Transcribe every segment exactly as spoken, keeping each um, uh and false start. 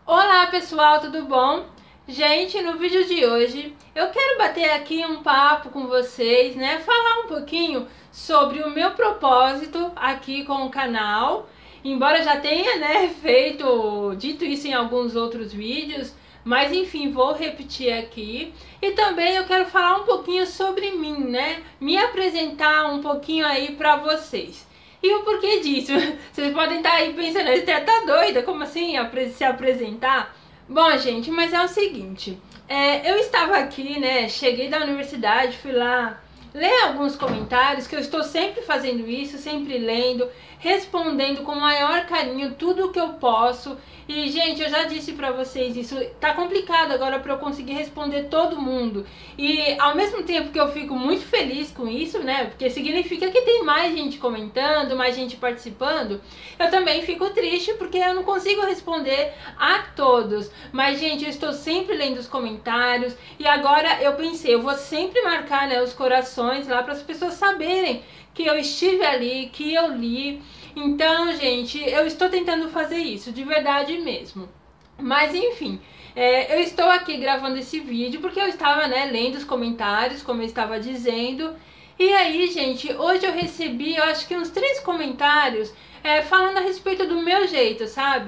Olá pessoal, tudo bom? Gente, no vídeo de hoje eu quero bater aqui um papo com vocês, né? Falar um pouquinho sobre o meu propósito aqui com o canal. Embora já tenha, né, feito, dito isso em alguns outros vídeos, mas enfim, vou repetir aqui. E também eu quero falar um pouquinho sobre mim, né? Me apresentar um pouquinho aí pra vocês. E o porquê disso? Vocês podem estar aí pensando, a Esther tá doida? Como assim se apresentar? Bom, gente, mas é o seguinte, é, eu estava aqui, né, cheguei da universidade, fui lá ler alguns comentários, que eu estou sempre fazendo isso, sempre lendo, respondendo com o maior carinho tudo o que eu posso. E, gente, eu já disse pra vocês, isso tá complicado agora pra eu conseguir responder todo mundo. E, ao mesmo tempo que eu fico muito feliz com isso, né, porque significa que tem mais gente comentando, mais gente participando, eu também fico triste porque eu não consigo responder a todos. Mas, gente, eu estou sempre lendo os comentários e agora eu pensei, eu vou sempre marcar, né, os corações lá para as pessoas saberem que eu estive ali, que eu li. Então, gente, eu estou tentando fazer isso, de verdade mesmo. Mas, enfim, é, eu estou aqui gravando esse vídeo porque eu estava, né, lendo os comentários, como eu estava dizendo. E aí, gente, hoje eu recebi, eu acho que uns três comentários é, falando a respeito do meu jeito, sabe?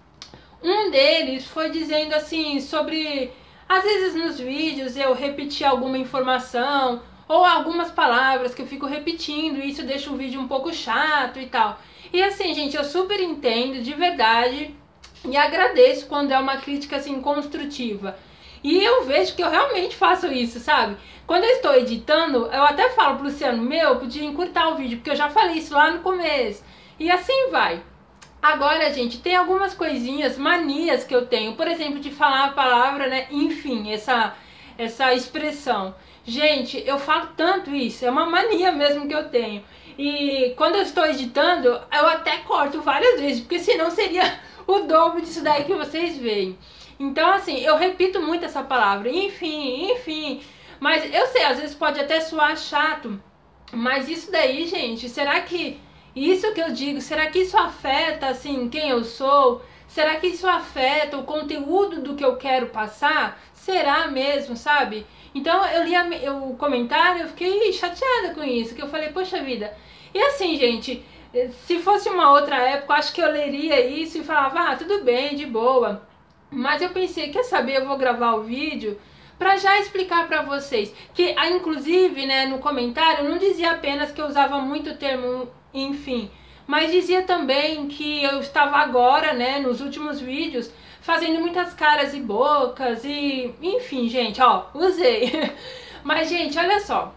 Um deles foi dizendo assim, sobre... Às vezes nos vídeos eu repeti alguma informação ou algumas palavras que eu fico repetindo e isso deixa o vídeo um pouco chato e tal. E assim, gente, eu super entendo, de verdade, e agradeço quando é uma crítica assim construtiva. E eu vejo que eu realmente faço isso, sabe? Quando eu estou editando, eu até falo pro Luciano, meu, podia encurtar o vídeo, porque eu já falei isso lá no começo. E assim vai. Agora, gente, tem algumas coisinhas, manias que eu tenho. Por exemplo, de falar a palavra, né? Enfim, essa, essa expressão. Gente, eu falo tanto isso, é uma mania mesmo que eu tenho. E quando eu estou editando, eu até corto várias vezes, porque senão seria o dobro disso daí que vocês veem. Então, assim, eu repito muito essa palavra, enfim, enfim. Mas eu sei, às vezes pode até soar chato, mas isso daí, gente, será que isso que eu digo, será que isso afeta, assim, quem eu sou? Será que isso afeta o conteúdo do que eu quero passar? Será mesmo, sabe? Então eu li a, o comentário, eu fiquei chateada com isso, que eu falei, poxa vida. E assim, gente, se fosse uma outra época, acho que eu leria isso e falava, ah, tudo bem, de boa. Mas eu pensei, quer saber, eu vou gravar o vídeo para já explicar para vocês. Que, inclusive, né, no comentário, não dizia apenas que eu usava muito o termo enfim, mas dizia também que eu estava agora, né, nos últimos vídeos, fazendo muitas caras e bocas e, enfim, gente, ó, usei. Mas, gente, olha só,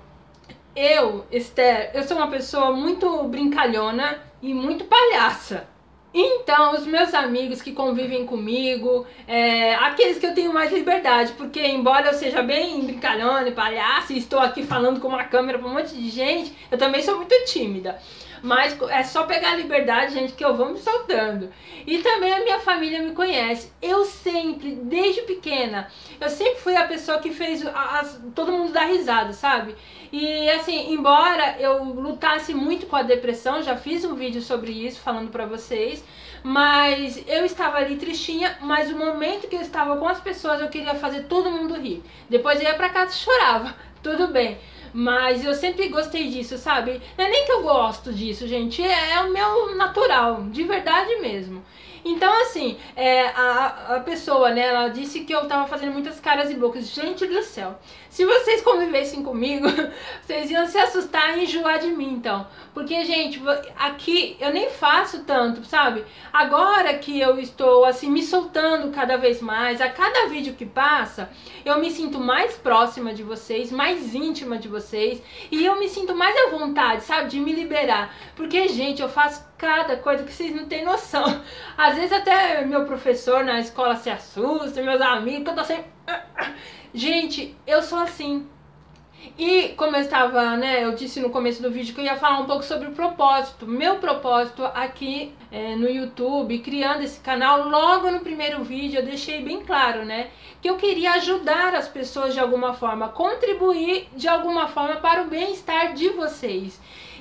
eu, Esther, eu sou uma pessoa muito brincalhona e muito palhaça. Então, os meus amigos que convivem comigo, é, aqueles que eu tenho mais liberdade, porque embora eu seja bem brincalhona e palhaça e estou aqui falando com uma câmera para um monte de gente, eu também sou muito tímida. Mas é só pegar a liberdade, gente, que eu vou me soltando. E também a minha família me conhece. Eu sempre, desde pequena, eu sempre fui a pessoa que fez as, todo mundo dar risada, sabe? E assim, embora eu lutasse muito com a depressão, já fiz um vídeo sobre isso, falando pra vocês, mas eu estava ali tristinha, mas o momento que eu estava com as pessoas, eu queria fazer todo mundo rir. Depois eu ia pra casa e chorava, tudo bem. Mas eu sempre gostei disso, sabe? Não é nem que eu gosto disso, gente, é, é o meu natural, de verdade mesmo. Então, assim, é, a, a pessoa, né, ela disse que eu tava fazendo muitas caras e bocas. Gente do céu, se vocês convivessem comigo, vocês iam se assustar e enjoar de mim, então. Porque, gente, aqui eu nem faço tanto, sabe? Agora que eu estou, assim, me soltando cada vez mais, a cada vídeo que passa, eu me sinto mais próxima de vocês, mais íntima de vocês, e eu me sinto mais à vontade, sabe, de me liberar. Porque, gente, eu faço cada coisa que vocês não têm noção. Às vezes até meu professor na escola se assusta, meus amigos, que eu tô sempre... Gente, eu sou assim. E como eu estava, né, eu disse no começo do vídeo que eu ia falar um pouco sobre o propósito. Meu propósito aqui é, no YouTube, criando esse canal, logo no primeiro vídeo eu deixei bem claro, né, que eu queria ajudar as pessoas de alguma forma, contribuir de alguma forma para o bem-estar de vocês.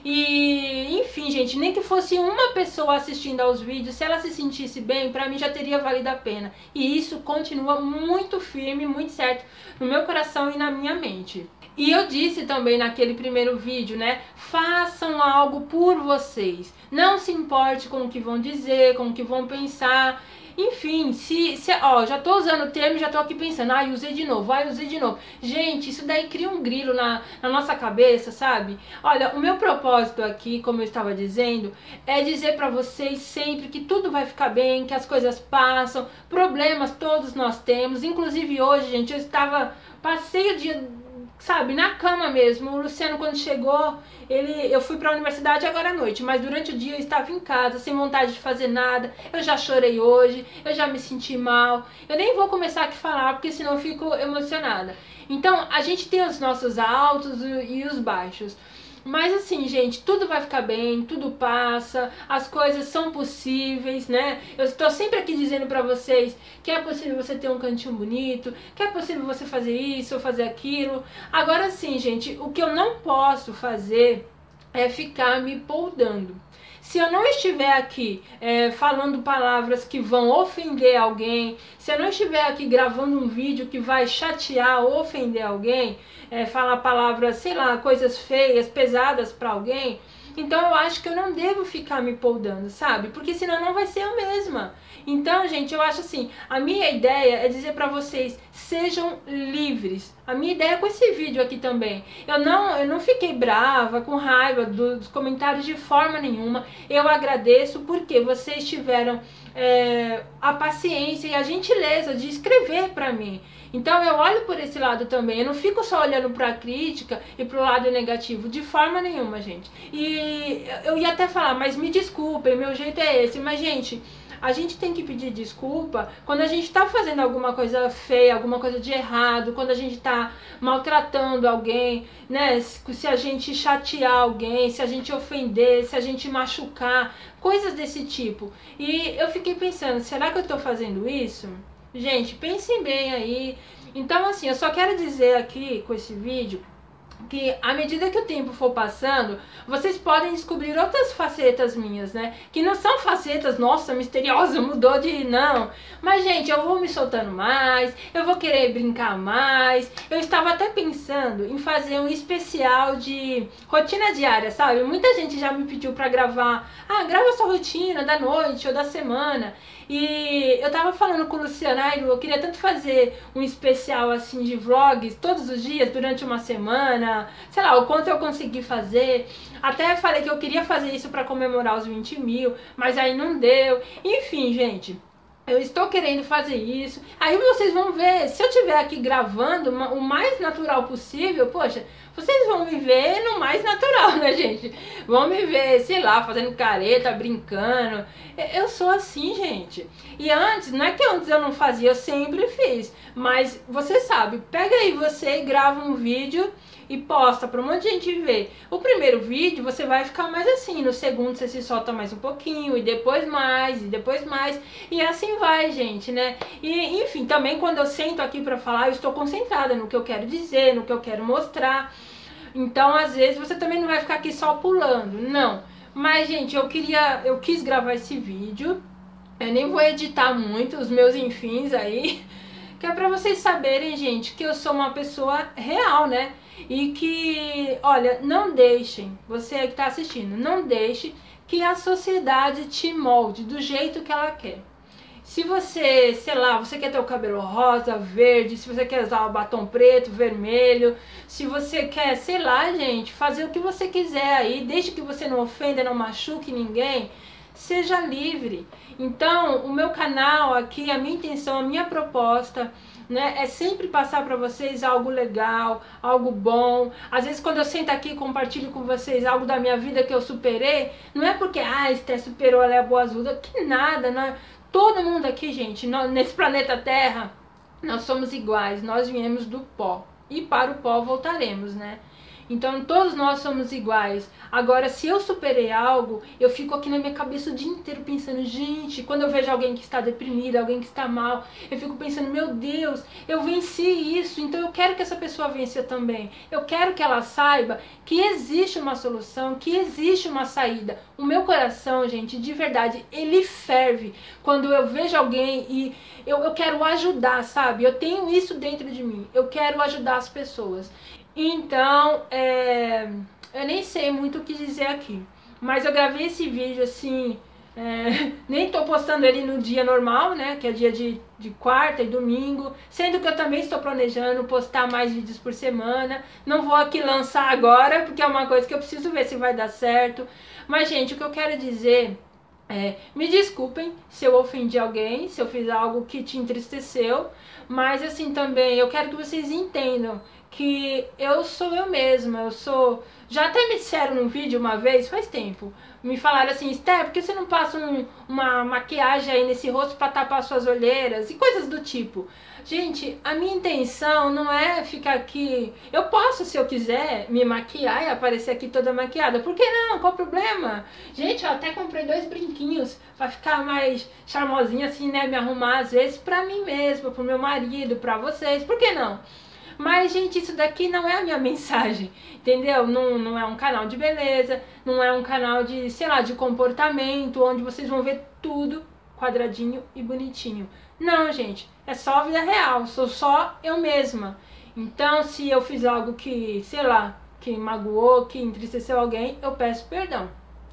E, enfim, gente, nem que fosse uma pessoa assistindo aos vídeos, se ela se sentisse bem, pra mim já teria valido a pena. E isso continua muito firme, muito certo no meu coração e na minha mente. E eu disse também naquele primeiro vídeo, né? Façam algo por vocês. Não se importe com o que vão dizer, com o que vão pensar. Enfim, se, se ó, já tô usando o termo e já tô aqui pensando, ai, usei de novo, ai, usei de novo. Gente, isso daí cria um grilo na, na nossa cabeça, sabe? Olha, o meu propósito aqui, como eu estava dizendo, é dizer pra vocês sempre que tudo vai ficar bem, que as coisas passam, problemas todos nós temos. Inclusive hoje, gente, eu estava, passei o dia, sabe, na cama mesmo. O Luciano, quando chegou, ele, eu fui pra universidade agora à noite, mas durante o dia eu estava em casa, sem vontade de fazer nada. Eu já chorei hoje, eu já me senti mal. Eu nem vou começar aqui a falar, porque senão eu fico emocionada. Então, a gente tem os nossos altos e os baixos. Mas assim, gente, tudo vai ficar bem, tudo passa, as coisas são possíveis, né? Eu estou sempre aqui dizendo pra vocês que é possível você ter um cantinho bonito, que é possível você fazer isso ou fazer aquilo. Agora sim, gente, o que eu não posso fazer é ficar me poldando. Se eu não estiver aqui é, falando palavras que vão ofender alguém, se eu não estiver aqui gravando um vídeo que vai chatear ou ofender alguém, é, falar palavras, sei lá, coisas feias, pesadas pra alguém, então eu acho que eu não devo ficar me poldando, sabe? Porque senão não vai ser eu mesma. Então, gente, eu acho assim, a minha ideia é dizer pra vocês, sejam livres. A minha ideia com esse vídeo aqui também. Eu não, eu não fiquei brava, com raiva dos comentários de forma nenhuma. Eu agradeço porque vocês tiveram é, a paciência e a gentileza de escrever pra mim. Então eu olho por esse lado também, eu não fico só olhando pra crítica e pro lado negativo, de forma nenhuma, gente. E eu ia até falar, mas me desculpem, meu jeito é esse, mas gente, a gente tem que pedir desculpa quando a gente tá fazendo alguma coisa feia, alguma coisa de errado, quando a gente tá maltratando alguém, né? Se a gente chatear alguém, se a gente ofender, se a gente machucar, coisas desse tipo. E eu fiquei pensando, será que eu tô fazendo isso? Gente, pensem bem aí. Então assim, eu só quero dizer aqui com esse vídeo que à medida que o tempo for passando, vocês podem descobrir outras facetas minhas, né? Que não são facetas, nossa, misteriosa, mudou de... não. Mas, gente, eu vou me soltando mais, eu vou querer brincar mais. Eu estava até pensando em fazer um especial de rotina diária, sabe? Muita gente já me pediu pra gravar, ah, grava sua rotina da noite ou da semana. E eu tava falando com o Luciano, ah, eu queria tanto fazer um especial assim de vlogs todos os dias, durante uma semana, sei lá, o quanto eu consegui fazer. Até falei que eu queria fazer isso pra comemorar os vinte mil, mas aí não deu. Enfim, gente, eu estou querendo fazer isso. Aí vocês vão ver, se eu estiver aqui gravando uma, o mais natural possível, poxa, vocês vão me ver no mais natural, né, gente? Vão me ver, sei lá, fazendo careta, brincando. Eu sou assim, gente. E antes, não é que antes eu não fazia, eu sempre fiz. Mas você sabe, pega aí você e grava um vídeo e posta para um monte de gente ver. O primeiro vídeo você vai ficar mais assim, no segundo você se solta mais um pouquinho, e depois mais, e depois mais, e assim vai, gente, né? E enfim, também quando eu sento aqui para falar, eu estou concentrada no que eu quero dizer, no que eu quero mostrar. Então, às vezes, você também não vai ficar aqui só pulando, não. Mas, gente, eu queria, eu quis gravar esse vídeo, eu nem vou editar muito os meus enfins aí, que é pra vocês saberem, gente, que eu sou uma pessoa real, né? E que, olha, não deixem, você aí que tá assistindo, não deixe que a sociedade te molde do jeito que ela quer. Se você, sei lá, você quer ter o cabelo rosa, verde, se você quer usar o batom preto, vermelho, se você quer, sei lá, gente, fazer o que você quiser aí, desde que você não ofenda, não machuque ninguém, seja livre. Então, o meu canal aqui, a minha intenção, a minha proposta, né, é sempre passar para vocês algo legal, algo bom. Às vezes quando eu sento aqui e compartilho com vocês algo da minha vida que eu superei, não é porque, ah, Esté superou, ela é boa azul, que nada, não é? Todo mundo aqui, gente, nesse planeta Terra, nós somos iguais, nós viemos do pó e para o pó voltaremos, né? Então todos nós somos iguais. Agora, se eu superei algo, eu fico aqui na minha cabeça o dia inteiro pensando, gente, quando eu vejo alguém que está deprimido, alguém que está mal, eu fico pensando, meu Deus, eu venci isso, então eu quero que essa pessoa vença também. Eu quero que ela saiba que existe uma solução, que existe uma saída. O meu coração, gente, de verdade, ele ferve quando eu vejo alguém e eu, eu quero ajudar, sabe? Eu tenho isso dentro de mim, eu quero ajudar as pessoas. Então, é... eu nem sei muito o que dizer aqui, mas eu gravei esse vídeo assim, é, nem tô postando ele no dia normal, né, que é dia de, de quarta e domingo, sendo que eu também estou planejando postar mais vídeos por semana. Não vou aqui lançar agora, porque é uma coisa que eu preciso ver se vai dar certo. Mas, gente, o que eu quero dizer é, me desculpem se eu ofendi alguém, se eu fiz algo que te entristeceu, mas assim também eu quero que vocês entendam que eu sou eu mesma, eu sou... Já até me disseram num vídeo uma vez, faz tempo, me falaram assim, Esther, por que você não passa um, uma maquiagem aí nesse rosto pra tapar suas olheiras? E coisas do tipo. Gente, a minha intenção não é ficar aqui... Eu posso, se eu quiser, me maquiar e aparecer aqui toda maquiada. Por que não? Qual o problema? Gente, eu até comprei dois brinquinhos pra ficar mais charmosinha assim, né? Me arrumar às vezes pra mim mesma, pro meu marido, pra vocês. Por que não? Mas, gente, isso daqui não é a minha mensagem, entendeu? Não, não é um canal de beleza, não é um canal de, sei lá, de comportamento, onde vocês vão ver tudo quadradinho e bonitinho. Não, gente, é só vida real, sou só eu mesma. Então, se eu fiz algo que, sei lá, que magoou, que entristeceu alguém, eu peço perdão.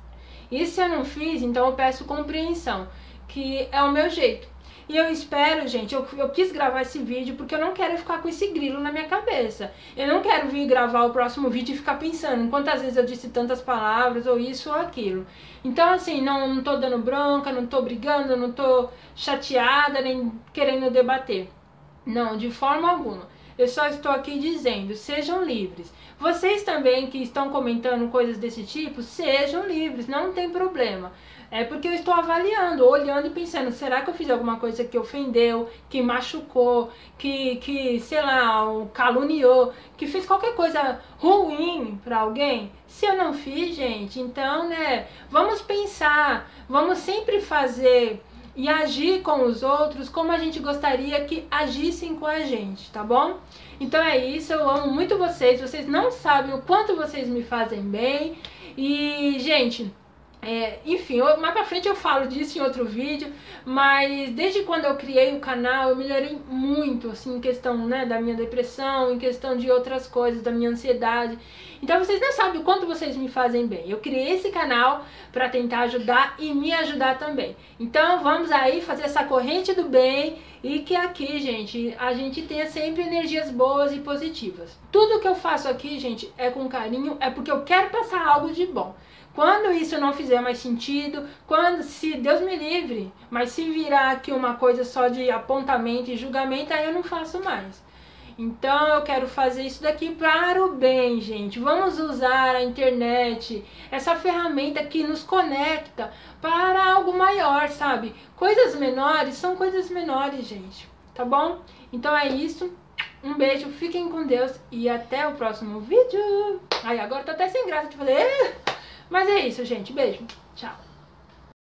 E se eu não fiz, então eu peço compreensão, que é o meu jeito. E eu espero, gente, eu, eu quis gravar esse vídeo porque eu não quero ficar com esse grilo na minha cabeça. Eu não quero vir gravar o próximo vídeo e ficar pensando quantas vezes eu disse tantas palavras, ou isso ou aquilo. Então, assim, não, não tô dando bronca, não tô brigando, não tô chateada, nem querendo debater. Não, de forma alguma. Eu só estou aqui dizendo, sejam livres. Vocês também que estão comentando coisas desse tipo, sejam livres, não tem problema. É porque eu estou avaliando, olhando e pensando, será que eu fiz alguma coisa que ofendeu, que machucou, que, que sei lá, caluniou, que fez qualquer coisa ruim para alguém? Se eu não fiz, gente, então, né, vamos pensar, vamos sempre fazer e agir com os outros como a gente gostaria que agissem com a gente, tá bom? Então é isso, eu amo muito vocês, vocês não sabem o quanto vocês me fazem bem e, gente... É, enfim, eu, mais pra frente eu falo disso em outro vídeo, mas desde quando eu criei o canal eu melhorei muito, assim, em questão, né, da minha depressão, em questão de outras coisas, da minha ansiedade. Então vocês não sabem o quanto vocês me fazem bem. Eu criei esse canal pra tentar ajudar e me ajudar também. Então vamos aí fazer essa corrente do bem e que aqui, gente, a gente tenha sempre energias boas e positivas. Tudo que eu faço aqui, gente, é com carinho, é porque eu quero passar algo de bom. Quando isso não fizer mais sentido, quando, se Deus me livre, mas se virar aqui uma coisa só de apontamento e julgamento, aí eu não faço mais. Então eu quero fazer isso daqui para o bem, gente. Vamos usar a internet, essa ferramenta que nos conecta para algo maior, sabe? Coisas menores são coisas menores, gente. Tá bom? Então é isso. Um beijo, fiquem com Deus e até o próximo vídeo. Ai, agora eu tô até sem graça de fazer... Mas é isso, gente. Beijo. Tchau.